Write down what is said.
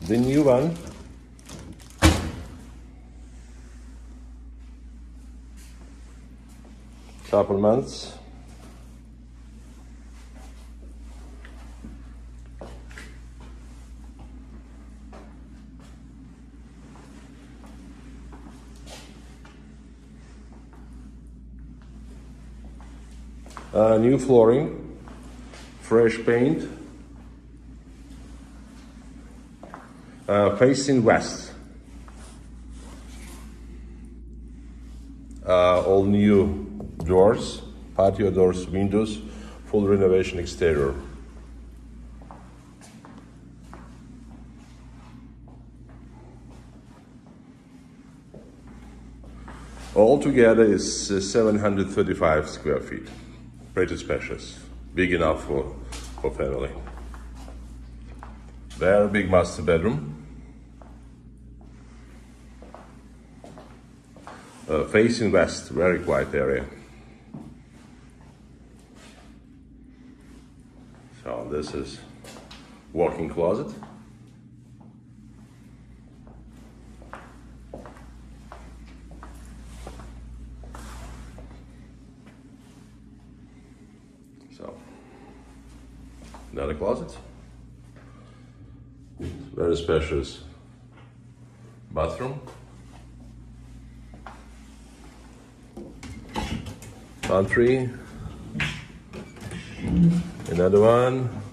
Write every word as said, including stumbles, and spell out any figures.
The new one. Couple months. Uh, new flooring, fresh paint, uh, facing west, uh, all new doors, patio doors, windows, full renovation exterior. Altogether is uh, seven hundred thirty-five square feet. Pretty spacious, big enough for, for family. Very big master bedroom. Uh, facing west, very quiet area. So this is walk-in closet. So, another closet. Very spacious bathroom. Pantry. Another one.